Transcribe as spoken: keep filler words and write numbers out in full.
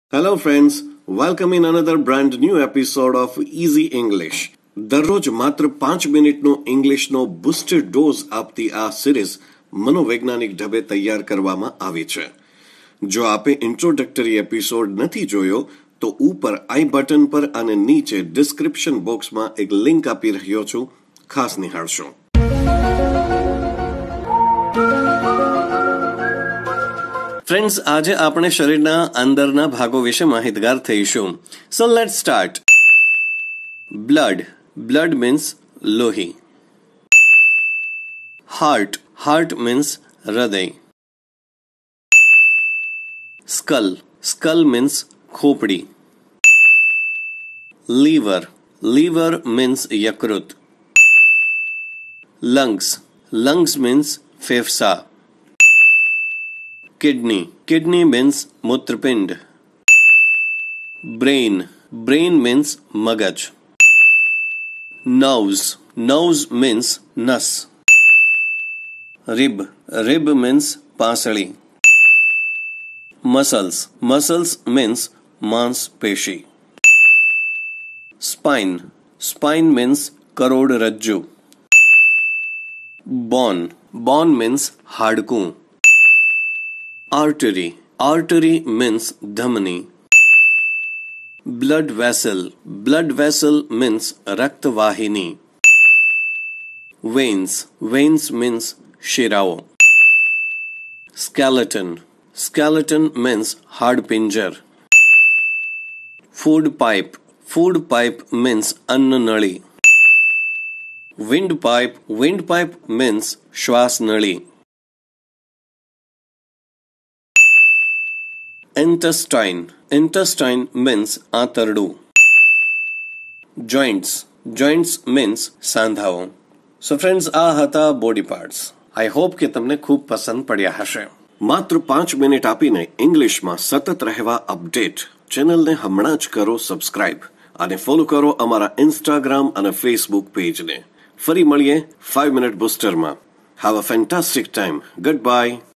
Hello friends, welcome in another brand new episode of Easy English. દરરોજ માત્ર પાંચ મિનિટનો ઇંગ્લિશનો બુસ્ટર ડોઝ આપતી આ સિરીઝ મનોવૈજ્ઞાનિક ઢબે તૈયાર કરવામાં આવી છે. જો આપે ઇન્ટ્રોડક્ટરી એપિસોડ નથી જોયો તો ઉપર આઈ બટન પર અને નીચે ડિસ્ક્રિપ્શન બોક્સમાં એક લિંક આપી રહ્યો છું, ખાસ નિહાળશો. ફ્રેન્ડ્સ, આજે આપણે શરીરના અંદરના ભાગો વિશે માહિતગાર થઈશું. So let's start. Blood. Blood means લોહી. હાર્ટ. હાર્ટ મીન્સ હૃદય. સ્કલ. સ્કલ મીન્સ ખોપડી. લીવર. લીવર મીન્સ યકૃત. લંગ્સ. લંગ્સ મીન્સ ફેફસા. કિડની. કિડની મીન્સ મૂત્રપિંડ. બ્રેઇન. બ્રેઇન મીન્સ મગજ. નર્વ્સ. નર્વ્સ મીન્સ નસ. રિબ. રિબ મીન્સ પાંસળી. મસલ્સ. મસલ્સ મીન્સ માંસપેશી. સ્પાઇન. સ્પાઇન મીન્સ કરોડરજ્જુ. બોન. બોન મીન્સ હાડકું. આર્ટરી. આર્ટરી મીન્સ ધમની. Blood vessel. Blood vessel means રક્તવાહિની. વેન્સ. વેન્સ મીન્સ શિરાઓ. સ્કેલેટન. સ્કેલેટન મીન્સ હાડપિંજર. Food pipe. Food pipe means અન્નનળી. Wind pipe. Wind pipe means શ્વાસનળી. Intestine. Intestine means આંતરડું. Joints. Joints means સાંધાઓ. So friends, આ હતા બોડી પાર્ટ્સ. આઈ હોપ કે તમને ખૂબ પસંદ પડ્યા હશે. માત્ર પાંચ મિનિટ આપીને ઇંગ્લિશમાં સતત રહેવા અપડેટ ચેનલને હમણાં જ કરો સબસ્ક્રાઇબ અને ફોલો કરો અમારા ઇન્સ્ટાગ્રામ અને ફેસબુક પેજને. ફરી મળીએ ફાઇવ મિનિટ બુસ્ટરમાં. Have a fantastic time. Good by.